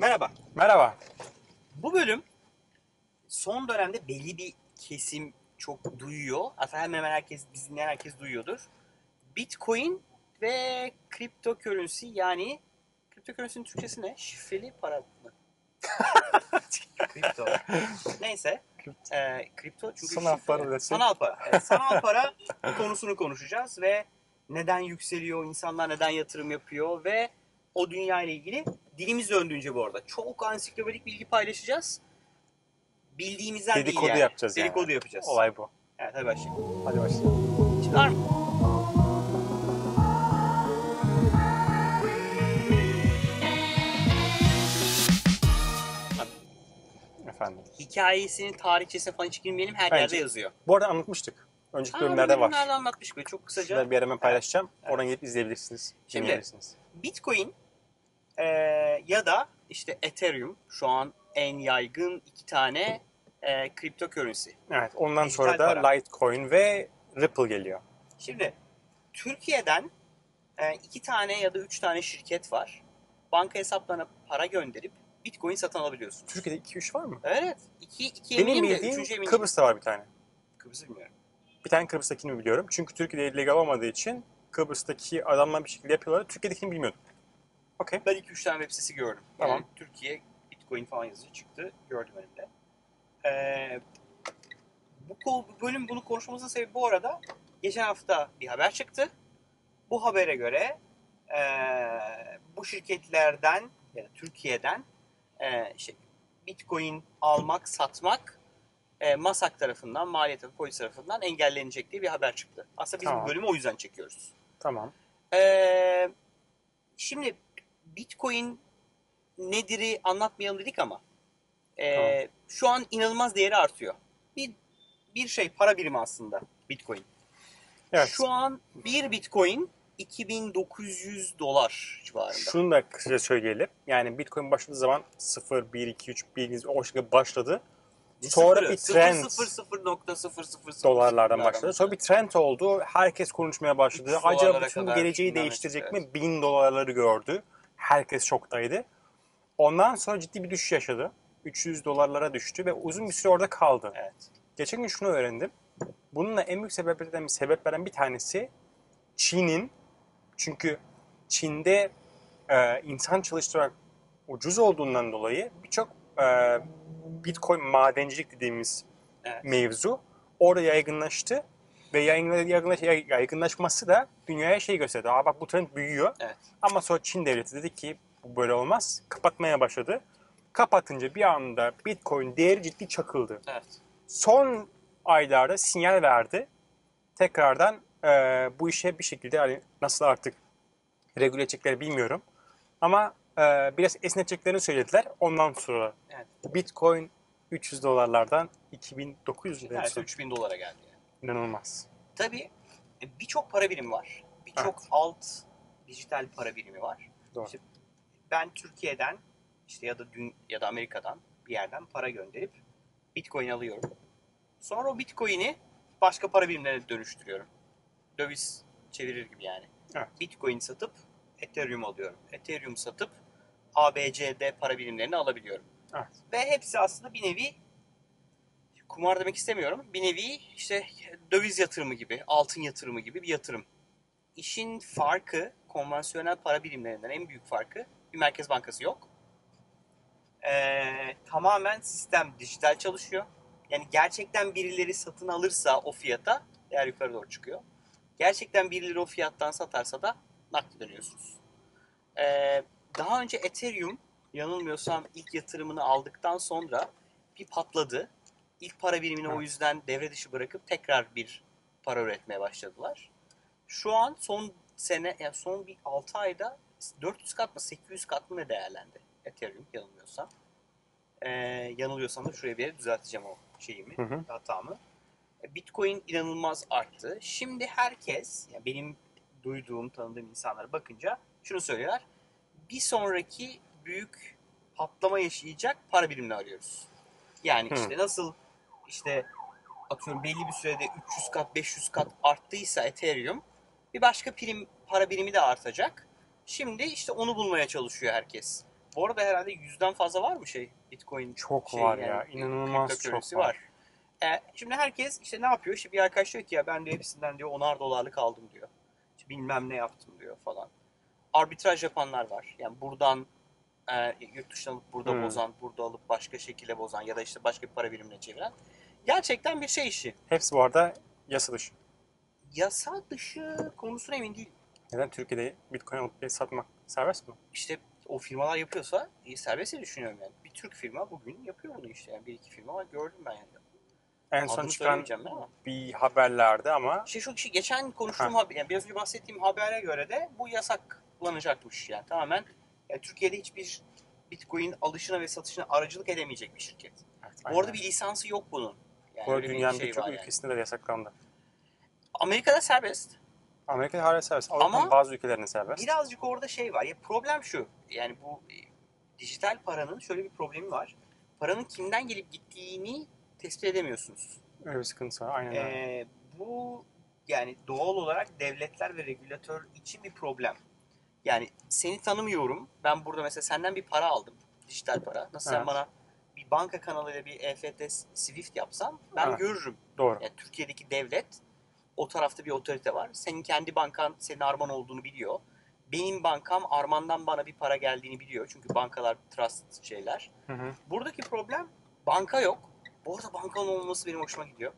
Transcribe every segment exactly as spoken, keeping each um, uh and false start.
Merhaba. Merhaba. Bu bölüm son dönemde belli bir kesim çok duyuyor. Hatta hemen hemen herkes, bizi dinleyen herkes duyuyordur. Bitcoin ve cryptocurrency, yani cryptocurrency'nin Türkçesi ne? Şifreli para mı? Kripto. Neyse. E, kripto çünkü Sanal şifre. para desek. Sanal para. Evet, sanal para konusunu konuşacağız ve neden yükseliyor, insanlar neden yatırım yapıyor ve o dünya ile ilgili dilimiz döndüğünce bu arada çok ansiklopedik bilgi paylaşacağız. Bildiğimizden değil Dedikodu yani. yapacağız yani. Dedikodu yapacağız. Olay bu. Evet, hadi başlayalım. Hadi başlayalım. Şimdi var mı? Efendim. Hikayesini, tarihçesine falan hiç girmeyelim. Her Bence. yerde yazıyor. Bu arada anlatmıştık. Önceki Ha, bölümlerde var. Nerede anlatmış be, çok kısaca. Şurada bir yere hemen paylaşacağım. Evet. Oradan gelip izleyebilirsiniz. Şimdi, dinleyebilirsiniz. Bitcoin e, ya da işte Ethereum şu an en yaygın iki tane e, cryptocurrency. Evet. Ondan Dijital sonra da para. Litecoin ve Ripple geliyor. Şimdi Türkiye'den e, iki tane ya da üç tane şirket var. Banka hesaplarına para gönderip Bitcoin satın alabiliyorsun. Türkiye'de iki üç var mı? Evet. İki, iki Benim eminim de bildiğim üçüncü eminim. Kıbrıs'ta var bir tane. Kıbrıs'ı bilmiyorum. Bir tane Kıbrıs'takini biliyorum. Çünkü Türkiye'de legal olmadığı için Kıbrıs'taki adamlar bir şekilde yapıyorlar. Türkiye'dekini bilmiyordum. Okey. Ben iki üç tane web sitesi gördüm. Tamam. Yani Türkiye Bitcoin falan yazıcı çıktı. Gördüm önümde. Ee, bu, bu bölüm bunu konuşmamızın sebebi bu arada. Geçen hafta bir haber çıktı. Bu habere göre ee, bu şirketlerden ya da Türkiye'den ee, işte Bitcoin almak, satmak e, MASAK tarafından, Maliyet ve Polis tarafından engellenecek diye bir haber çıktı. Aslında biz Tamam. bu bölümü o yüzden çekiyoruz. Tamam. Ee, şimdi Bitcoin nedir'i anlatmayalım dedik ama e, Tamam. şu an inanılmaz değeri artıyor. Bir, bir şey para birimi aslında Bitcoin. Evet. Şu an bir Bitcoin iki bin dokuz yüz dolar civarında. Şunu da kısaca söyleyelim. Yani Bitcoin başladığı zaman sıfır, bir, iki, üç, bir o şekilde başladı. Sonra Sıfırı, bir trend sıfır sıfır nokta sıfır sıfır sıfır dolarlardan başladı. Sonra bir trend oldu. Herkes konuşmaya başladı. üç yüz Acaba dolarlara bütün kadar geleceği bilmem ne değiştirecek çıktı, mi? bin dolarları gördü. Herkes şoktaydı. Ondan sonra ciddi bir düşüş yaşadı. üç yüz dolarlara düştü ve uzun bir süre orada kaldı. Evet. Geçen gün şunu öğrendim. Bununla en büyük sebeplerden, sebeplerden bir tanesi Çin'in, çünkü Çin'de e, insan çalıştırarak ucuz olduğundan dolayı birçok e, Bitcoin madencilik dediğimiz Evet. mevzu orada yaygınlaştı ve yaygınlaş, yaygınlaşması da dünyaya şey gösterdi. Aa bak bu trend büyüyor. Evet. Ama sonra Çin devleti dedi ki bu böyle olmaz. Kapatmaya başladı. Kapatınca bir anda Bitcoin değeri ciddi çakıldı. Evet. Son aylarda sinyal verdi. Tekrardan e, bu işe bir şekilde hani nasıl artık regüle edecekleri bilmiyorum. Ama e, biraz esneteceklerini söylediler. Ondan sonra Evet. Bitcoin üç yüz dolarlardan iki bin dokuz yüz liraya Neredeyse üç bin dolara geldi yani. İnanılmaz. Tabii birçok para birimi var. Birçok Evet. alt dijital para birimi var. Doğru. İşte ben Türkiye'den işte ya da dün ya da Amerika'dan bir yerden para gönderip Bitcoin alıyorum. Sonra o Bitcoin'i başka para birimlerine dönüştürüyorum. Döviz çevirir gibi yani. Evet. Bitcoin satıp Ethereum alıyorum. Ethereum satıp A B C D para birimlerini alabiliyorum. Evet. Ve hepsi aslında bir nevi, kumar demek istemiyorum, bir nevi işte döviz yatırımı gibi, altın yatırımı gibi bir yatırım. İşin farkı, konvansiyonel para birimlerinden en büyük farkı, bir merkez bankası yok. Ee, tamamen sistem dijital çalışıyor. Yani gerçekten birileri satın alırsa o fiyata değer yukarı doğru çıkıyor. Gerçekten birileri o fiyattan satarsa da nakdi dönüyorsunuz. Ee, daha önce Ethereum, yanılmıyorsam ilk yatırımını aldıktan sonra bir patladı. İlk para birimini o yüzden devre dışı bırakıp tekrar bir para üretmeye başladılar. Şu an son sene, yani son bir altı ayda dört yüz kat mı sekiz yüz kat mı ne değerlendi Ethereum, yanılmıyorsam. Ee, yanılıyorsam da şuraya bir yere düzelteceğim o şeyimi, Hı hı. hatamı. Bitcoin inanılmaz arttı. Şimdi herkes, yani benim duyduğum, tanıdığım insanlara bakınca şunu söylüyorlar. Bir sonraki büyük patlama yaşayacak para birimini arıyoruz. Yani Hı. işte nasıl işte atıyorum belli bir sürede üç yüz kat beş yüz kat arttıysa Ethereum, bir başka prim, para birimi de artacak. Şimdi işte onu bulmaya çalışıyor herkes. Bu arada herhalde yüzden fazla var mı şey Bitcoin Çok şey var yani ya. İnanılmaz cryptocurrency çok var. E, şimdi herkes işte ne yapıyor? İşte bir arkadaş diyor ki ya ben de hepsinden diyor onar dolarlık aldım diyor. İşte bilmem ne yaptım diyor falan. Arbitraj yapanlar var. Yani buradan e, yurt dışından alıp burada Hmm. bozan, burada alıp başka şekilde bozan ya da işte başka bir para birimine çeviren. Gerçekten bir şey işi. Hepsi bu arada yasa dışı. Yasa dışı konusuna emin değilim. Neden Türkiye'de Bitcoin alıp satmak serbest mi? İşte o firmalar yapıyorsa iyi serbest diye düşünüyorum yani. Bir Türk firma bugün yapıyor bunu işte. Yani bir iki firma var gördüm ben yani. En son Adını çıkan söylemeyeceğim ama. bir haberlerde ama İşte şu kişi geçen konuştuğum Ha. haber, yani biraz önce bahsettiğim habere göre de bu yasaklanacakmış yani tamamen. Yani Türkiye'de hiçbir Bitcoin alışına ve satışına aracılık edemeyecek bir şirket. evet, Bu aynen. arada bir lisansı yok bunun. Yani Bu arada öyle bir dünyanın şey birçok var yani. ülkesinde de yasaklandı. Amerika'da serbest Amerika'da hala serbest. Avrupa'nın ama bazı ülkelerinde serbest. birazcık orada şey var. Ya problem şu. Yani bu e, dijital paranın şöyle bir problemi var. Paranın kimden gelip gittiğini tespit edemiyorsunuz. Öyle bir sıkıntı var. Aynen öyle. Ee, bu yani doğal olarak devletler ve regülatör için bir problem. Yani seni tanımıyorum. Ben burada mesela senden bir para aldım. Dijital para. Nasıl sen Evet. bana bir banka kanalıyla bir E F T Swift yapsan ben Evet. görürüm. Doğru. Yani Türkiye'deki devlet o tarafta bir otorite var. Senin kendi bankan senin arman olduğunu biliyor. Benim bankam armandan bana bir para geldiğini biliyor. Çünkü bankalar trust şeyler. Hı hı. Buradaki problem banka yok. Bu arada bankanın olmaması benim hoşuma gidiyor.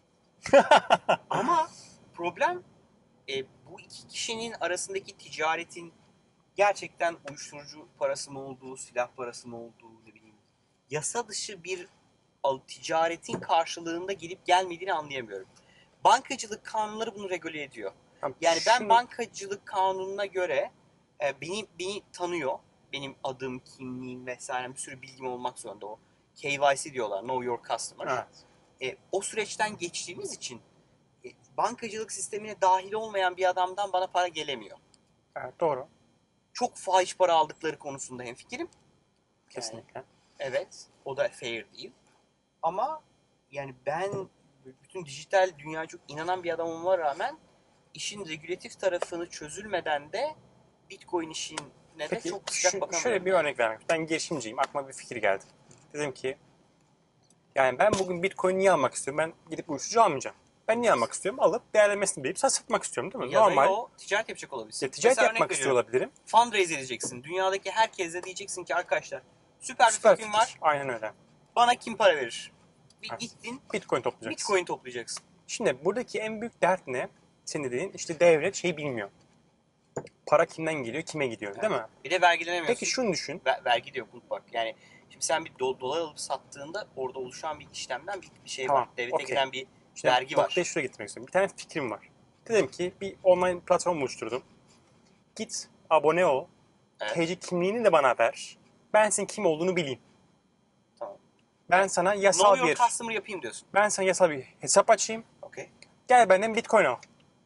Ama problem e, bu iki kişinin arasındaki ticaretin gerçekten uyuşturucu parası mı olduğu, silah parası mı olduğu, ne bileyim, yasa dışı bir al- ticaretin karşılığında gelip gelmediğini anlayamıyorum. Bankacılık kanunları bunu regüle ediyor. Tamam, Yani ben şunu- bankacılık kanununa göre e, beni beni tanıyor. Benim adım, kimliğim vesaire bir sürü bilgim olmak zorunda o. K Y C diyorlar, Know Your Customer. Evet. E, o süreçten geçtiğimiz için e, bankacılık sistemine dahil olmayan bir adamdan bana para gelemiyor. Evet, doğru. Çok fahiş para aldıkları konusunda hemfikirim. Kesinlikle. Evet, o da fair değil. Ama yani ben bütün dijital dünyaya çok inanan bir adam olmama rağmen işin regülatif tarafını çözülmeden de Bitcoin işine de Peki çok sıcak şu, bakamıyorum. şöyle bir örnek vermek. Ben girişimciyim. Aklıma bir fikir geldi. Dedim ki yani ben bugün Bitcoin niye almak istiyorum? Ben gidip uyuşturucu almayacağım. Ben niye almak istiyorum? Alıp değerlemesini bilip satmak istiyorum değil mi? Ya Normal. da yo, ticaret yapacak olabilirsin. Ya, ticaret Mesela yapmak örnek istiyor veriyorum. olabilirim. Fundraise edeceksin. Dünyadaki herkese diyeceksin ki arkadaşlar süper bir Süper fikrim fikir. var. Aynen öyle. Bana kim para verir? Bir Evet. gittin Bitcoin toplayacaksın. Bitcoin toplayacaksın. Şimdi buradaki en büyük dert ne? Senin dediğin işte devlet şey bilmiyor. Para kimden geliyor, kime gidiyor değil mi? Bir de vergilenemiyorsun. Peki şunu düşün. Ver- vergi diyor bu bak. Yani şimdi sen bir do- dolar alıp sattığında orada oluşan bir işlemden bir, bir şey Tamam, var. Devlete okey. giden bir Şimdi vergi var. noktaya şuraya getirmek istiyorum. Bir tane fikrim var. Dedim ki bir online platform oluşturdum. Git abone ol. Evet. T C kimliğini de bana ver. Ben senin kim olduğunu bileyim. Tamam. Ben Evet. sana Know yasal your bir customer yapayım diyorsun. ben sana yasal bir hesap açayım. Okey. Gel benden Bitcoin al.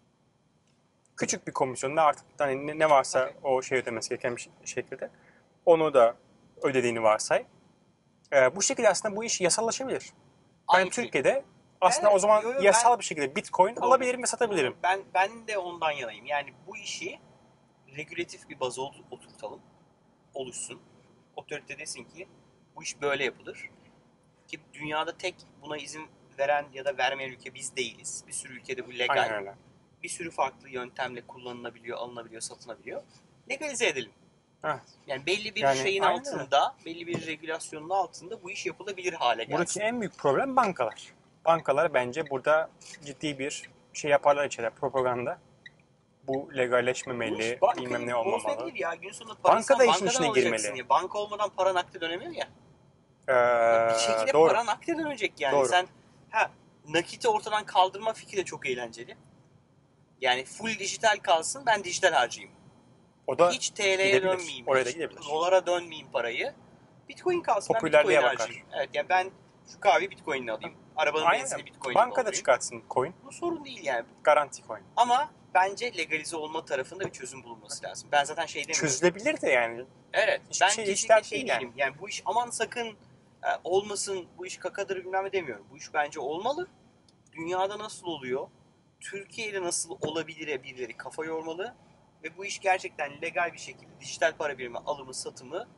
Küçük bir komisyonda artık hani ne- ne varsa Okey. o şey ödemesi gereken bir şekilde onu da ödediğini varsay. Ee, bu şekilde aslında bu iş yasallaşabilir. Ben Aynı şey. Türkiye'de aslında Evet, o zaman yo, yo, yasal ben- bir şekilde Bitcoin Doğru. alabilirim ve satabilirim. Ben ben de ondan yanayım. Yani bu işi regülatif bir baza ot- oturtalım. Oluşsun. Otorite desin ki bu iş böyle yapılır. Ki dünyada tek buna izin veren ya da vermeyen ülke biz değiliz. Bir sürü ülkede bu legal. Aynen öyle. Bir sürü farklı yöntemle kullanılabiliyor, alınabiliyor, satılabiliyor. Legalize edelim. Evet. Yani belli bir Yani şeyin aynen altında, belli bir regülasyonun altında bu iş yapılabilir hale gelsin. Buradaki en büyük problem bankalar. Bankalar bence burada ciddi bir şey yaparlar içeride propaganda. Bu legalleşmemeli, Bankayı bilmem ne olmamalı. bozmayabilir ya. Gün sonunda Banka parasını da işin bankadan içine alacaksın girmeli. ya. Banka olmadan para nakde dönemiyor ya. Ee, Bir şekilde doğru. para nakde dönecek yani. Doğru. Sen ha nakiti ortadan kaldırma fikri de çok eğlenceli. Yani full dijital kalsın, ben dijital harcayayım. O da Hiç T L'ye gidebilir. dönmeyeyim, Oraya da hiç gidebilir. dolara dönmeyeyim parayı. Bitcoin kalsın, ben Popülerliğe Bitcoin bakar. harcayayım. Evet yani ben şu kahveyi Bitcoin'le alayım. Arabanın Aynen. benzinini Bitcoin'le Bankada doldurayım. çıkartsın coin. Bu sorun değil yani. Garanti coin. Ama bence legalize olma tarafında bir çözüm bulunması lazım. Ben zaten şey demiyorum. Çözülebilir de yani. Evet. Hiçbir Ben şey- hiç kesinlikle dert şey değil yani. değilim. Yani bu iş aman sakın e, olmasın, bu iş kakadır bilmem ne demiyorum. Bu iş bence olmalı. Dünyada nasıl oluyor? Türkiye'de nasıl olabilire birileri kafa yormalı. Ve bu iş gerçekten legal bir şekilde dijital para birimi alımı, satımı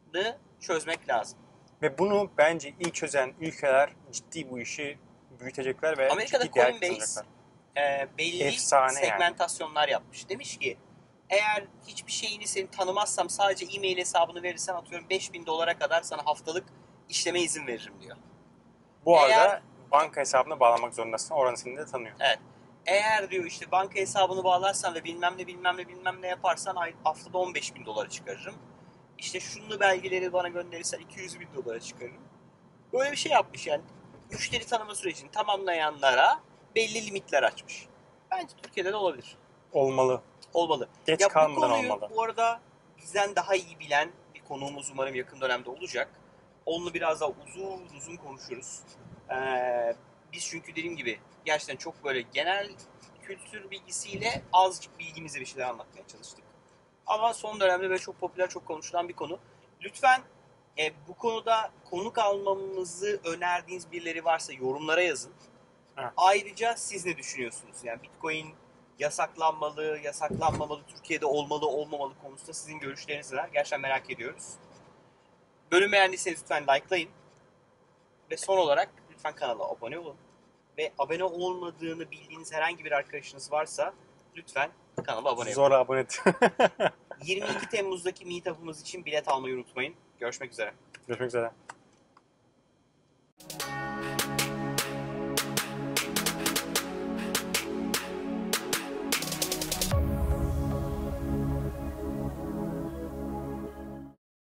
çözmek lazım. Ve bunu bence ilk çözen ülkeler ciddi bu işi büyütecekler ve Amerika'da ciddi değer Coinbase kazanacaklar. e, belli Efsane yani. segmentasyonlar yapmış. Demiş ki eğer hiçbir şeyini seni tanımazsam sadece e-mail hesabını verirsen atıyorum beş bin dolara kadar sana haftalık işleme izin veririm diyor. Bu Eğer- arada banka hesabına bağlamak zorundasın. Oranı seni de tanıyor. Evet. Eğer diyor işte banka hesabını bağlarsan ve bilmem ne bilmem ne bilmem ne yaparsan ay- haftada on beş bin dolara çıkarırım. İşte şunlu belgeleri bana gönderirsen iki yüz bin dolara çıkarırım. Böyle bir şey yapmış yani. Müşteri tanıma sürecini tamamlayanlara belli limitler açmış. Bence Türkiye'de de olabilir. Olmalı. Olmalı. Geç Ya bu kalmadan konuyu olmalı. bu arada bizden daha iyi bilen bir konuğumuz umarım yakın dönemde olacak. Onunla biraz daha uzun uzun konuşuruz. Ee, biz çünkü dediğim gibi gerçekten çok böyle genel kültür bilgisiyle azıcık bilgimizle bir şeyler anlatmaya çalıştık. Ama son dönemde böyle çok popüler, çok konuşulan bir konu. Lütfen e, bu konuda konuk almamızı önerdiğiniz birileri varsa yorumlara yazın. Evet. Ayrıca siz ne düşünüyorsunuz? Yani Bitcoin yasaklanmalı, yasaklanmamalı, Türkiye'de olmalı, olmamalı konusunda sizin görüşleriniz neler? Gerçekten merak ediyoruz. Bölüm beğendiyseniz lütfen likelayın. Ve son olarak lütfen kanala abone olun. Ve abone olmadığını bildiğiniz herhangi bir arkadaşınız varsa lütfen kanala abone olun. Zor abone et. yirmi iki Temmuz'daki meetup'ımız için bilet almayı unutmayın. Görüşmek üzere. Görüşmek üzere.